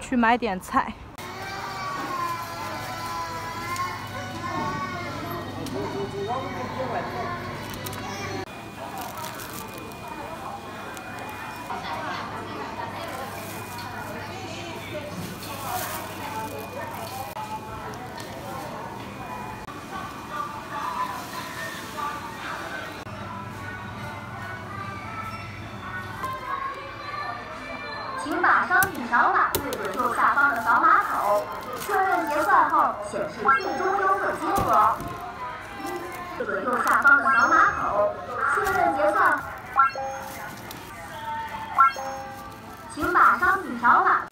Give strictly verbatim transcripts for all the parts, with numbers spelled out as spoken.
去买点菜。 请把商品扫码对准右下方的扫码口，确认结算后显示最终优惠金额。对准右下方的扫码口，确认结算。请把商品扫码。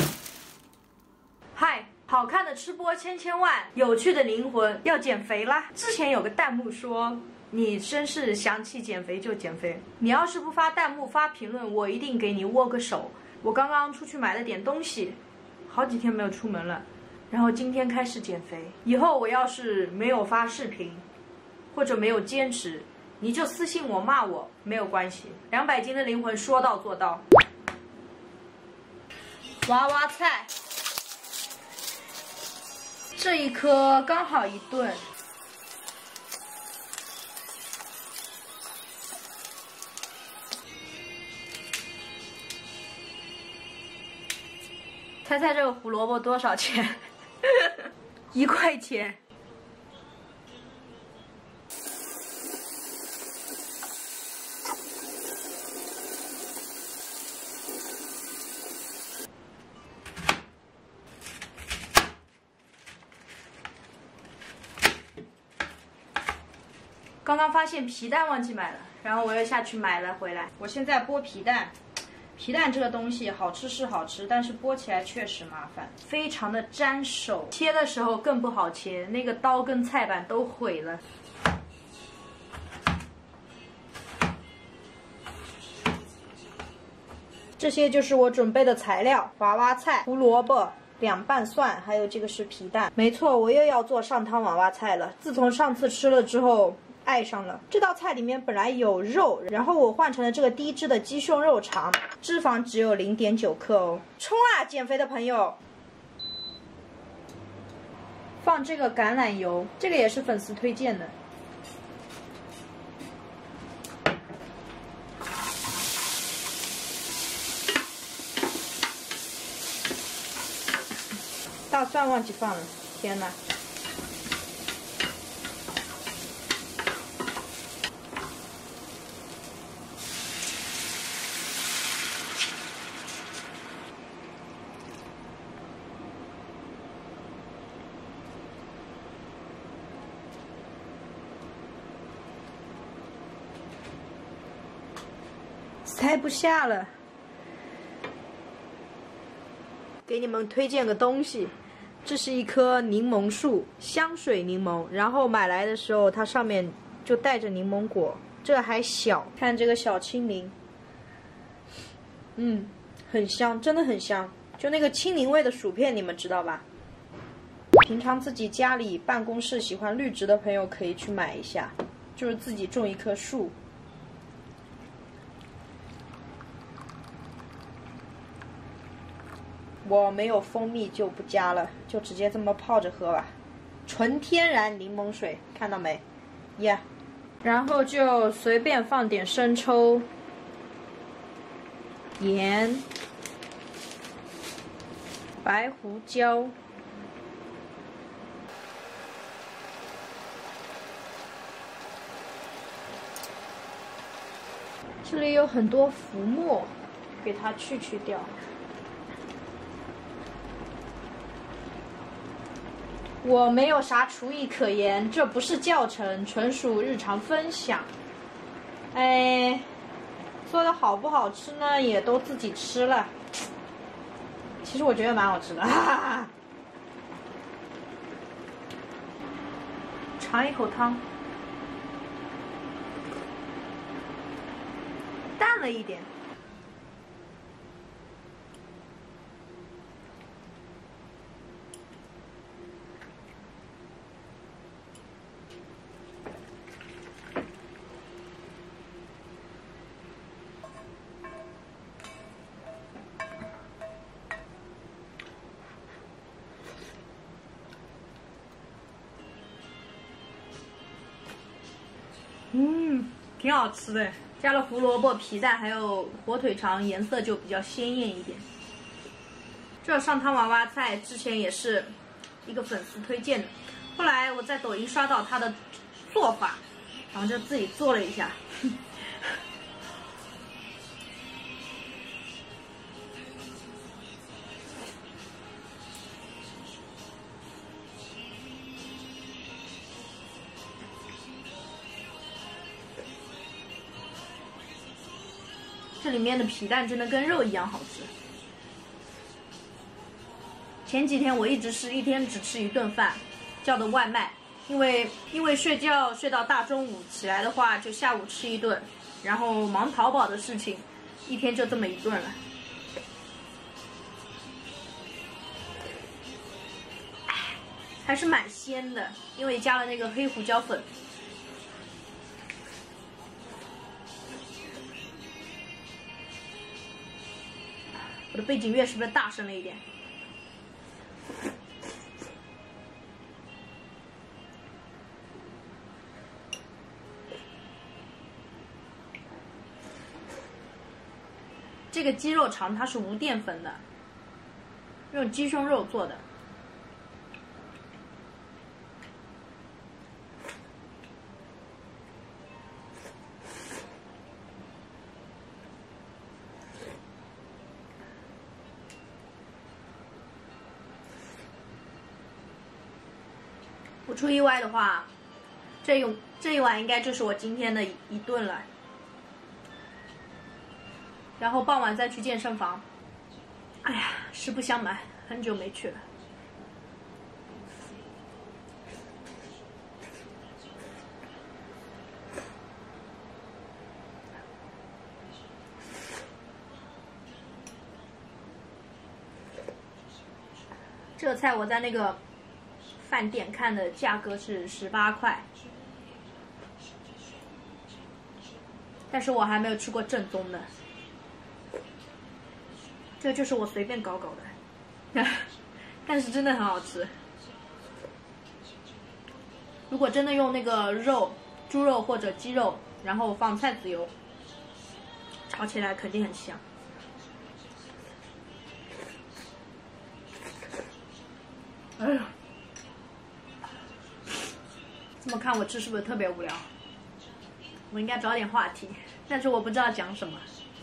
嗨，好看的吃播千千万，有趣的灵魂要减肥啦！之前有个弹幕说。你真是想起减肥就减肥，你要是不发弹幕发评论，我一定给你握个手。我刚刚出去买了点东西，好几天没有出门了，然后今天开始减肥。以后我要是没有发视频，或者没有坚持，你就私信我骂我，没有关系。两百斤的灵魂说到做到。娃娃菜，这一颗刚好一顿。猜猜这个胡萝卜多少钱？一块钱。刚刚发现皮蛋忘记买了，然后我又下去买了回来。我现在剥皮蛋。皮蛋这个东西好吃是好吃，但是剥起来确实麻烦，非常的粘手，切的时候更不好切，那个刀跟菜板都毁了。这些就是我准备的材料：娃娃菜、胡萝卜、两瓣蒜，还有这个是皮蛋。没错，我又要做上汤娃娃菜了。自从上次吃了之后。爱上了这道菜，里面本来有肉，然后我换成了这个低脂的鸡胸肉肠，脂肪只有 零点九 克哦。冲啊，减肥的朋友！放这个橄榄油，这个也是粉丝推荐的。大蒜忘记放了，天哪！塞不下了，给你们推荐个东西，这是一棵柠檬树，香水柠檬。然后买来的时候，它上面就带着柠檬果，这个还小，看这个小青柠，嗯，很香，真的很香，就那个青柠味的薯片，你们知道吧？平常自己家里办公室喜欢绿植的朋友可以去买一下，就是自己种一棵树。我没有蜂蜜就不加了，就直接这么泡着喝吧，纯天然柠檬水，看到没？耶、yeah ！然后就随便放点生抽、盐、白胡椒。这里有很多浮沫，给它去去掉。我没有啥厨艺可言，这不是教程，纯属日常分享。哎，做的好不好吃呢？也都自己吃了。其实我觉得蛮好吃的，哈哈哈。尝一口汤，淡了一点。 嗯，挺好吃的，加了胡萝卜、皮蛋还有火腿肠，颜色就比较鲜艳一点。这上汤娃娃菜之前也是一个粉丝推荐的，后来我在抖音刷到他的做法，然后就自己做了一下。这里面的皮蛋真的跟肉一样好吃。前几天我一直是一天只吃一顿饭，叫的外卖，因为因为睡觉睡到大中午，起来的话就下午吃一顿，然后忙淘宝的事情，一天就这么一顿了。还是蛮鲜的，因为加了那个黑胡椒粉。我的背景乐是不是大声了一点？这个鸡肉肠它是无淀粉的，用鸡胸肉做的。不出意外的话，这一这一碗应该就是我今天的一顿了。然后傍晚再去健身房。哎呀，实不相瞒，很久没去了。这个菜我在那个饭店看的价格是十八块，但是我还没有吃过正宗的。这就是我随便搞搞的，但是真的很好吃。如果真的用那个肉，猪肉或者鸡肉，然后放菜籽油，炒起来肯定很香。哎呀，这么看我吃是不是特别无聊？我应该找点话题，但是我不知道讲什么。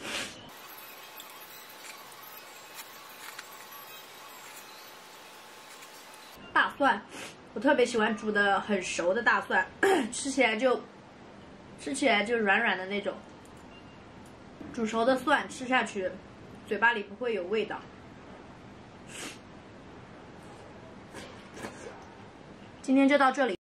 大蒜，我特别喜欢煮的很熟的大蒜，吃起来就吃起来就软软的那种。煮熟的蒜吃下去，嘴巴里不会有味道。今天就到这里。